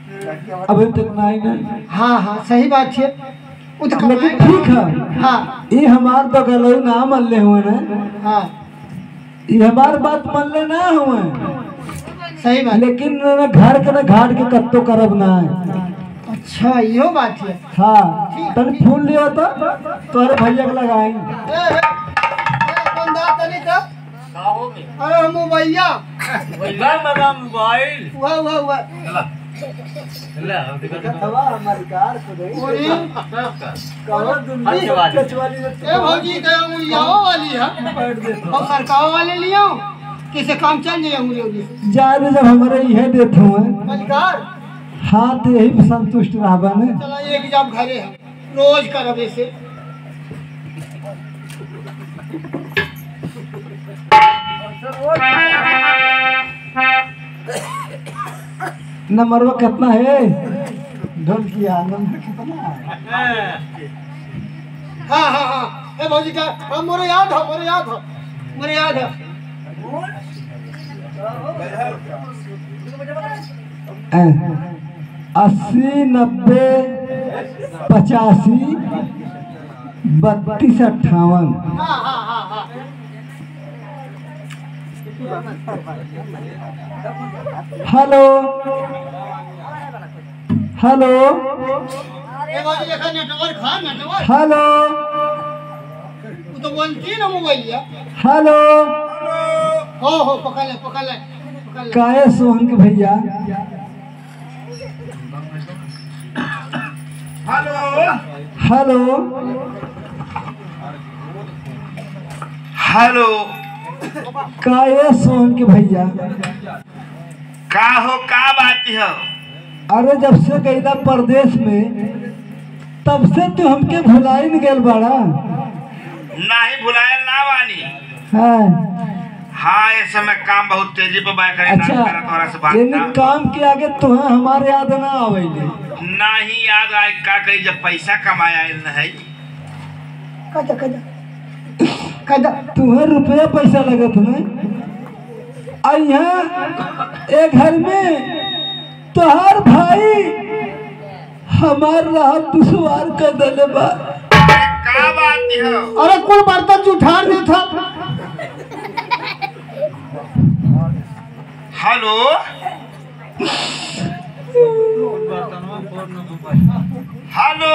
अभी तक ना आई ना। हाँ हाँ सही बात है। लेकिन ठीक है। हाँ ये हमार तो गलो ना मान ले हुए ना। हाँ ये हमार बात मान ले ना हुए। सही बात। लेकिन ना घर के ना घाट के कत्तो करब ना है। अच्छा यो बात है। हाँ तन फूल लियो तो तोरे भैया के लगाई। अरे मोबाइल मोबाइल हुआ हमारी कार को दे। भौजी वाली है और सरकार वाले लियो किसे काम चल जाए अंगुली ज्यादा जब हमारे यह देते हुए मलिकार। हाँ तो यही पे संतुष्ट रहा ने। चला एक जब घरे है रोज करब ऐसे। नंबर कितना है ढोल किया नंबर कितना है। हाँ हाँ हाँ ए भौजी का हाँ मोरे याद है। 80 90 85 32 58। हाँ हाँ हाँ हाँ हेलो हेलो ए भौजी देखा नेटवर्क हेलो वो तो बोलती ना मोबाइल है। हेलो हो पकड़ ले काहे सोहन के भैया। हेलो हेलो काहे सोहन के भैया। का हो का बात है। अरे जब से गईला परदेश में तब से तू हमके भुलाई न गेल बाड़ा। नहीं भुलायल ना बानी। हाँ हाँ इस समय काम बहुत तेजी पे बाय करे। अच्छा तोरा से बात यानी ना काम के आगे तुम्हें हमारे याद ना आवेले। नहीं याद आए का कही जब पैसा कमाया नहीं। कदा तुम्हें रुपया पैसा लगत में यहाँ एक घर में तोहार भाई हमार राह दुश्वार कर दले बा। का बात है। अरे कुल बर्तन जुठार नहीं था। हेलो हेलो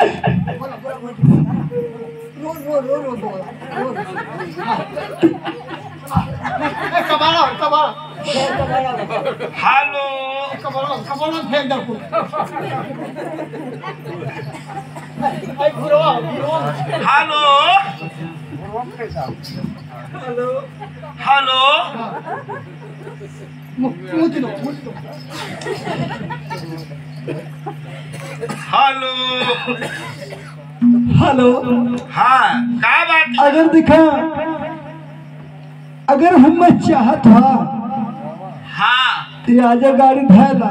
हेलो कबाड़ा फेंक दो हेलो हेलो हेलो हाँ का बात है? अगर दिखा अगर हम चाहत हा हाँ तो आजा गाड़ी धैला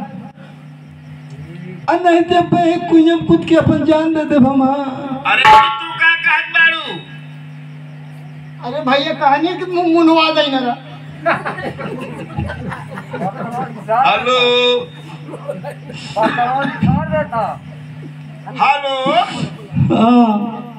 नहीं जब कुछ कुछ के अपन जान दे दे हम। अरे तू का कहत बाड़ू। अरे भैया कहानी कि मुनवा दे ना। हेलो हेलो हाँ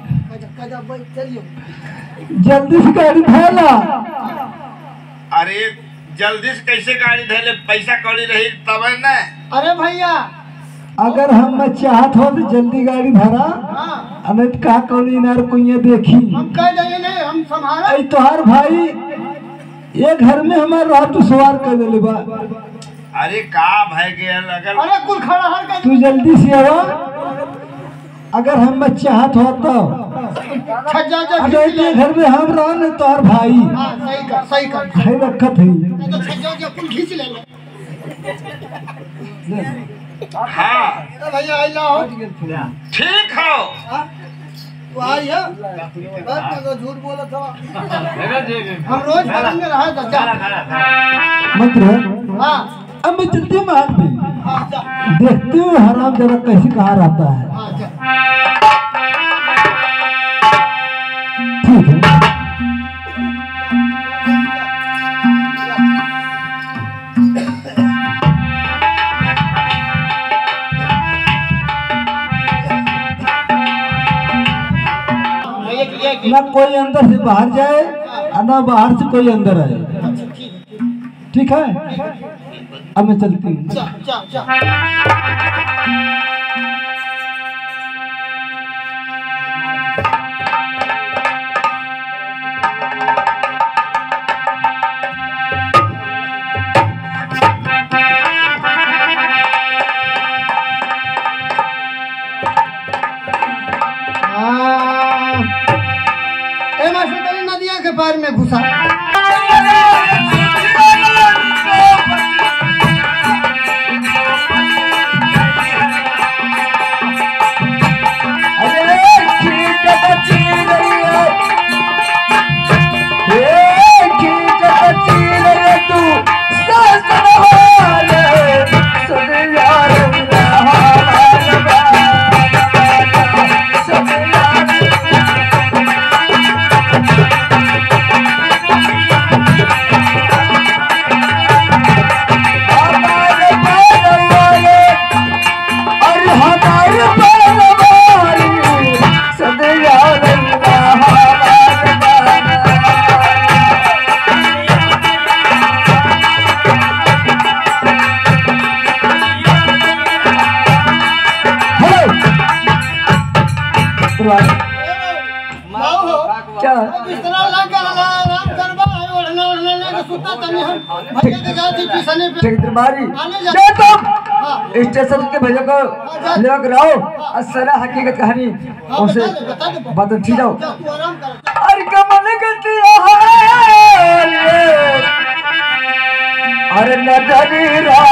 जल्दी से गाड़ी धैला। अरे जल्दी से कैसे गाड़ी धैले पैसा कौड़ी रही तब न। अरे भैया अगर हम चाहत हो तो जल्दी गाड़ी धरा नहीं तो कहा कौन इनार कुइया देखी। हम कह देंगे नहीं हम संभाला। ऐ तोहार भाई ये घर में हमारे राह दुश्वार कर दिले बा। अरे का भाई गया अगर अरे कुल खड़ा हर कर तू जल्दी से आवा। अगर हम चाहत हो तो छज्जा अगर ये घर में हम रह न तोहार भाई सही कर है रखत है। तो छज्जा कुल खींच ले लो। हाँ भैया आइला हो ठीक हो। तू आई है बस तो झूठ बोला था। हम रोज करेंगे रहा था मंत्र हाँ अब मैं जल्दी में हाथ भी हाँ जा देखते हुए हराम जरा कैसे कहाँ रहता है। हाँ जा ठीक है ना कोई अंदर से बाहर जाए और ना बाहर से कोई अंदर आए। अच्छा ठीक है। ठीक है, अब मैं चलती हूँ। जा जा जा। ए मास्टर तेरी नदिया के पार में घुसा। स्टेशन के भैया को लेकर आओ और सारा हकीकत कहानी उसे बता ठीक जाओ। अरे कमल करती अरे नजरी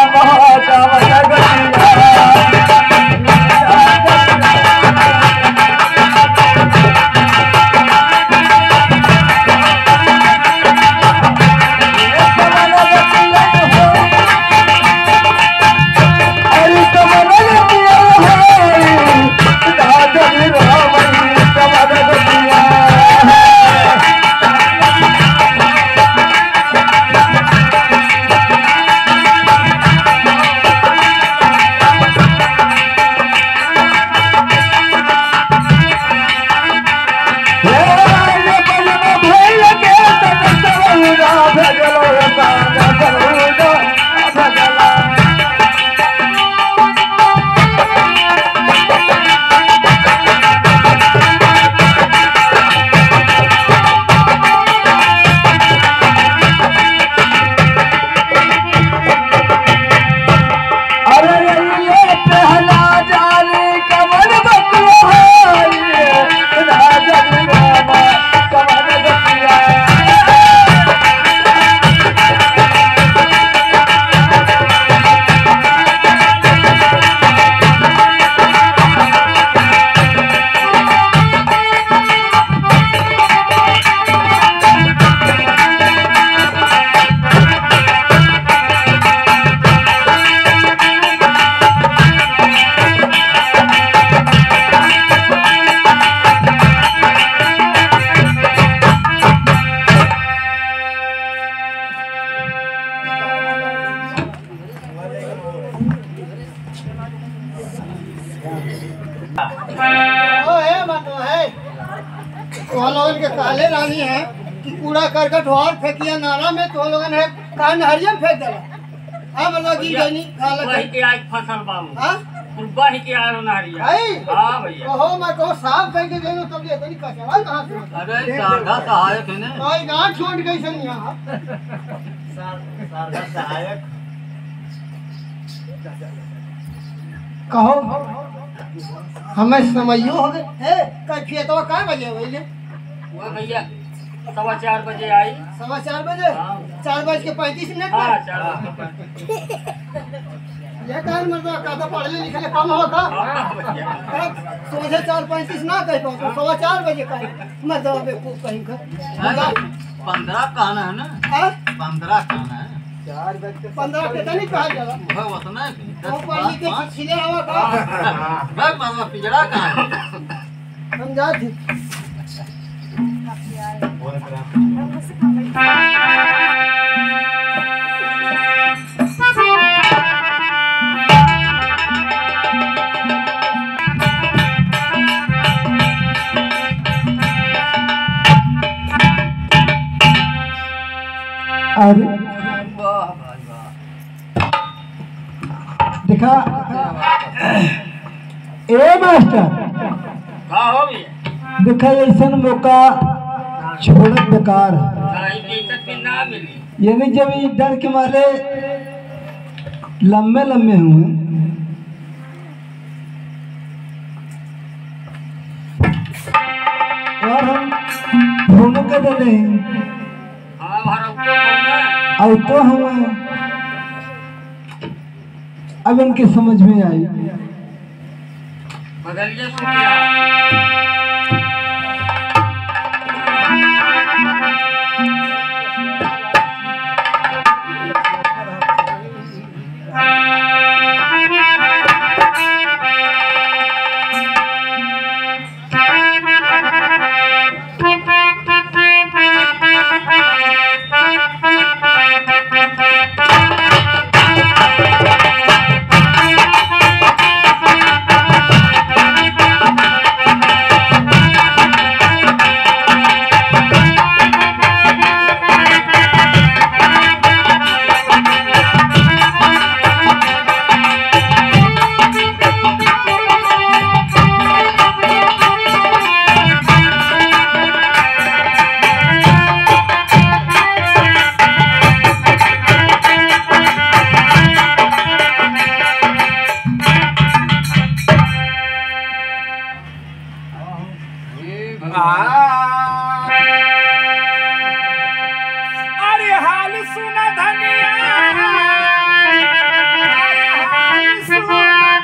लोगन के काले रानी है कि कूड़ा करकट और फेंकिया नाला में तो लोगन है कान हरियम फेंक देला। हां मतलब की गनी खाला वही के आज फसल बाबू हां वही के आरो नहरिया। हां भैया ओहो मैं को साफ कह के देनो तब ये तनी कचरा कहां से। अरे सारदा सहायक है ने भाई गांठ छोड़ गई सन यहां सारदा सहायक कहो हमें समझियो हो गए ए कैफियत तो काय बजे होइले वो भैया 4:15 बजे आई। 4:15 बजे 4:35 हां में 4 ये काल मतलब कादा पढ़ले लिखले कम होता सोचे 4:35 ना कह पाओ 4:15 बजे का मतलब बेवकूफ कहीं का 15 कहना है ना। हां 15 कहना है 15 के नहीं कहा जाला वो उतना है वो पढ़ के छिले हवा का मैं बाबा पिजड़ा कहां समझा थी देखा ए मास्टर का हो भैया देखा ऐसा मौका छोड़त बेकार है। भाई बेइज्जत भी ना मिली यानी जब ये डर के मारे लम्बे लम्बे हुए और हम दोनों के डरे हैं हाँ भारत को बोलना और तो हम अब इनके समझ में आई बदलिए सुनिया अरे हाल सुना धनिया अरे हाल सुना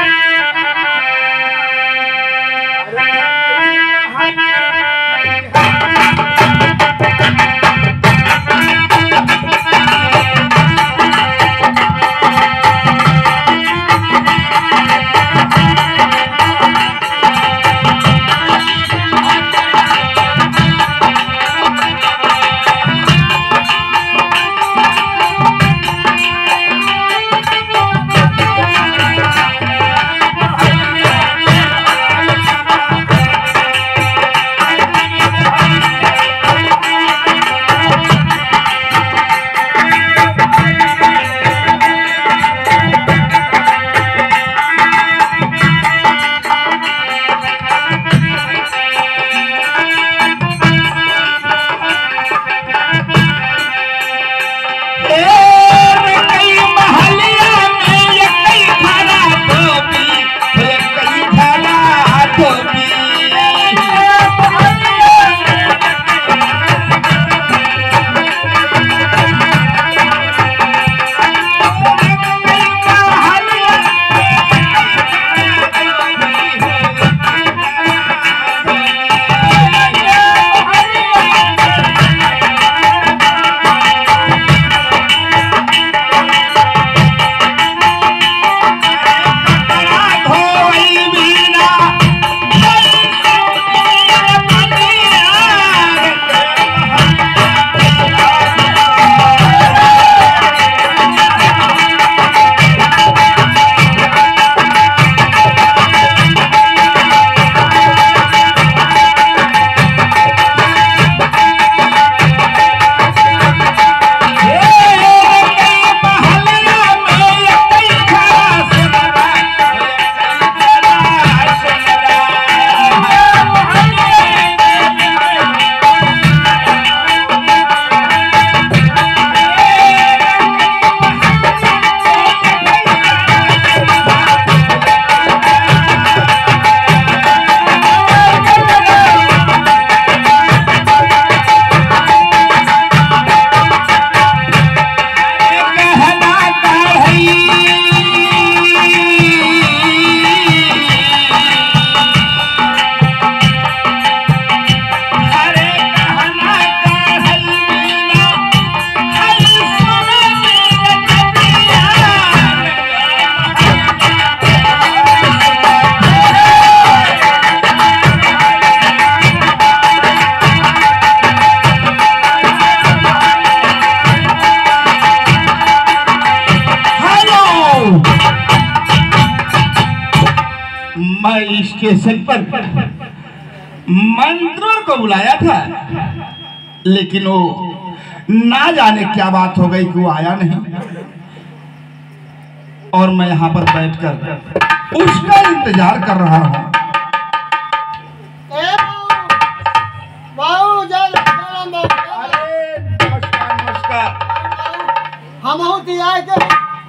मैं स्टेशन पर मंत्रों को बुलाया था, लेकिन वो ना जाने क्या बात हो गई कि वो आया नहीं। और मैं यहाँ पर बैठकर उसका इंतजार कर रहा हूँ। ए बाबू जय राम बाबू। अरे नमस्कार नमस्कार। हम हूँ दिया के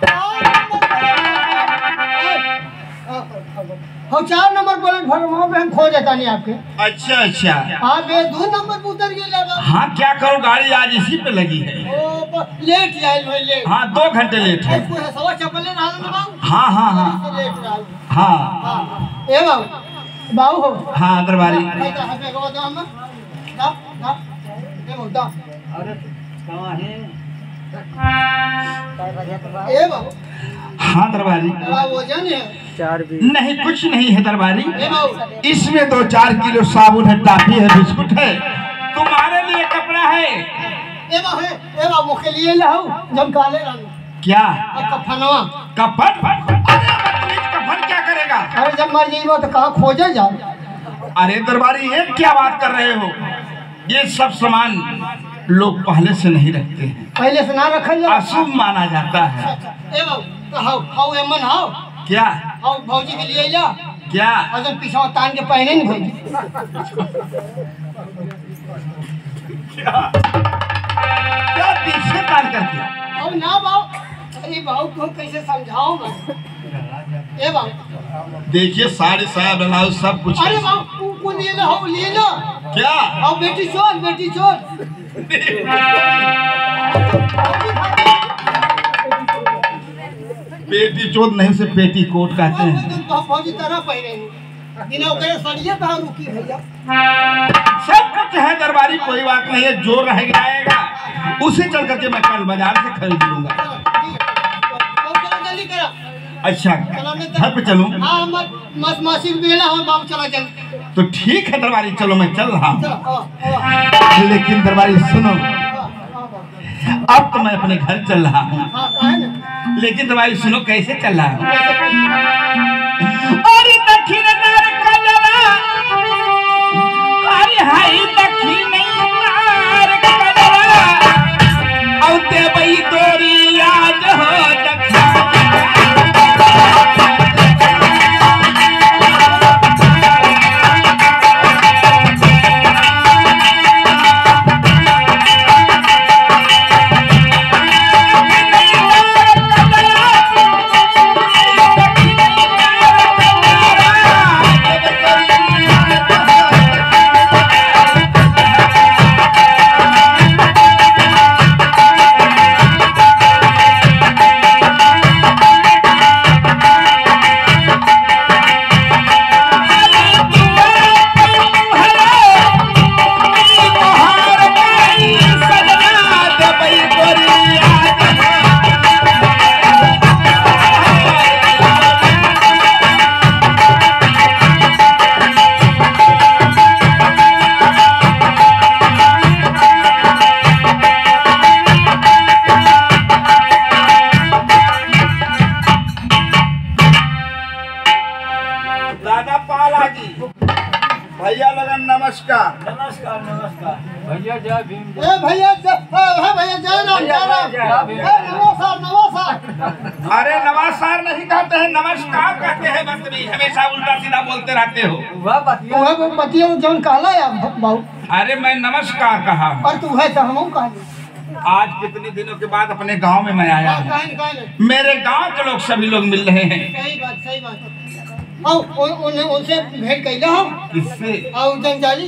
हम 4 नंबर बोले वहाँ पे हम खो जाता नहीं आपके। अच्छा अच्छा। आप ये 2 नंबर पे उतर गए लगा। हाँ क्या करूँ, गाड़ी आज इसी पे लगी है। ओ लेट जाए भाई लेट। हाँ 2 घंटे लेट है। कोई सवा चप्पल ले रहा है बाबू। हाँ हाँ हाँ लेट रहा है। हाँ हाँ ए बाबू बाबू हो। हाँ दरबारी। हमें को बताओ हम दा दा ए बाबू दा। अरे कहाँ है? ए बाबू हाँ दरबारी। बड़ा वजन है। नहीं कुछ नहीं है दरबारी, ए बाबू इसमें 2-4 किलो साबुन है, टॉफी है, बिस्कुट है, तुम्हारे लिए कपड़ा है। ए बाबू मुखे लिए लाओ जब काले रंग क्या अब कफनवा कफन? अरे बदतमीज, कफन क्या करेगा? अरे जब मर जाइबो तो कहाँ खोजे जाओ। अरे दरबारी ये क्या बात कर रहे हो? ये सब सामान लोग पहले से नहीं रखते हैं, पहले से ना रखल जाओ। अशुभ माना जाता है। ए बाबू तो हाउ एमन हाउ क्या हाउ भौजी के लिए ला क्या? अजन पीछा तान के पहने नहीं भौजी। क्या पीछे तान करके? अब ना बाबू अरे बाबू को कैसे समझाओ मैं। ए बाबू देखिए साड़ी साहब ब्लाउज सब कुछ अरे है। बाबू को लिए ला हाउ लिए ला क्या हाउ बेटी चोर बेटी चोर। पेटी चोट नहीं से पेटी कोट कहते हैं। तो फौजी तरह पहने बिना ओकरे सड़िए कहाँ रुकी भैया। सब कुछ है दरबारी, कोई बात नहीं है, जो रह जाएगा उसे चल करके मैं कल बाजार से खरीद लूंगा। जल्दी करा। अच्छा घर पे चलूं? हाँ मत मासी बेला हो बाबू चला जल्दी। तो ठीक है दरबारी, चलो मैं चल रहा चलो हूँ। लेकिन दरबारी सुनो, अब तो मैं अपने घर चल रहा हूँ। हाँ कहे ना लेकिन दरबारी सुनो कैसे चल रहा हूँ। अरे दक्षिण द्वार कलरा, अरे हाय दक्षिण द्वार कलरा, औ देवई तोरी याद हो दक्षिण। भैया लगन नमस्कार। नमस्कार नमस्कार भैया जय भीम। ए भैया जय राम जय राम। नमस्कार नमस्कार। अरे नमस्कार नहीं कहते हैं, नमस्कार कहते हैं। बदतमीज, हमेशा उल्टा सीधा बोलते रहते हो। वह बतिया वह बतिया जौन कहला या बाबू। अरे मैं नमस्कार कहा हूँ। और तू है तो हम कहले। आज कितने दिनों के बाद अपने गांव में मैं आया हूँ। कहे मेरे गांव के लोग सभी लोग मिल रहे हैं। सही बात उनसे भेंट कैला हम किससे? और जंजाली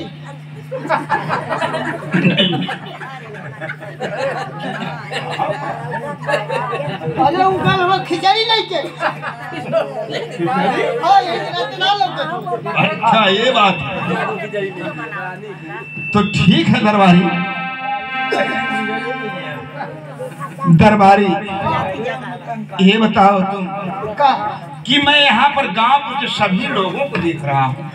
अरे उनका हम खिचड़ी नहीं के। हाँ ये इतना लोग। अच्छा ये बात तो ठीक है दरबारी। दरबारी ये बताओ तुम का कि मैं यहाँ पर गांव के सभी लोगों को देख रहा हूँ,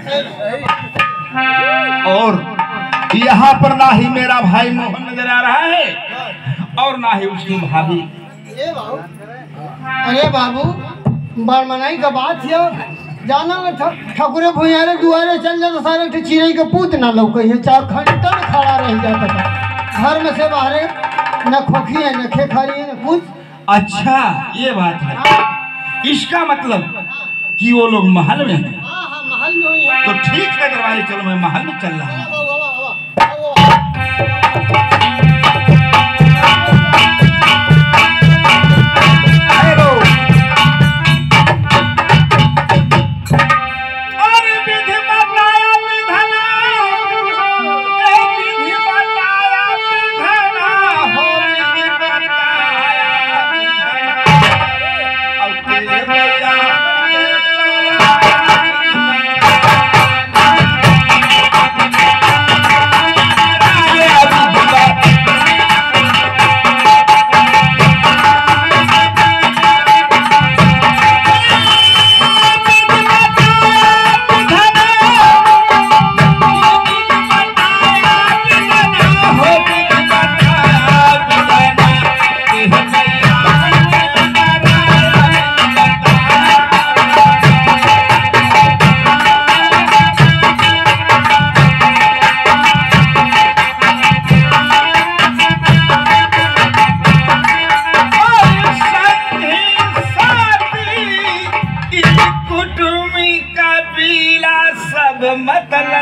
और यहाँ पर ना ही मेरा भाई मोहन नजर आ रहा है और ना ही उसकी भाभी। ये बाबू अरे बाबू बरमनाई का बात है जाना ठकुरे भुइयारे दुआरे चल जाता सारे चिड़ै के पूत ना लौके है 4 घंटा में खड़ा रह जाता था घर में से बाहर न खोखी है न खेखरी है न कुछ। अच्छा ये बात है। इसका मतलब कि वो लोग महल में हैं। हाँ हाँ महल में हुई है। तो ठीक है दरबारी, चलो मैं महल में चल रहा हूँ। मतलब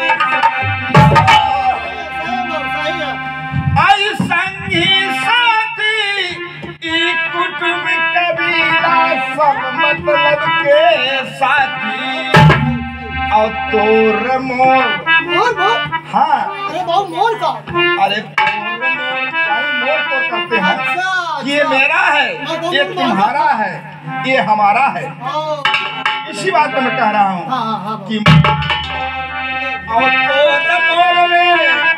आई संगी साथी कुटुंब कबीला सब मतलब के साथी और तोर मोर मोर मोर हाँ अरे बाबू मोर का अरे मोर तो करते हैं। अच्छा ये मेरा है, ये तुम्हारा है, ये हमारा है। इसी बात में मैं कह रहा हूँ हाँ हाँ कि और तो मोर में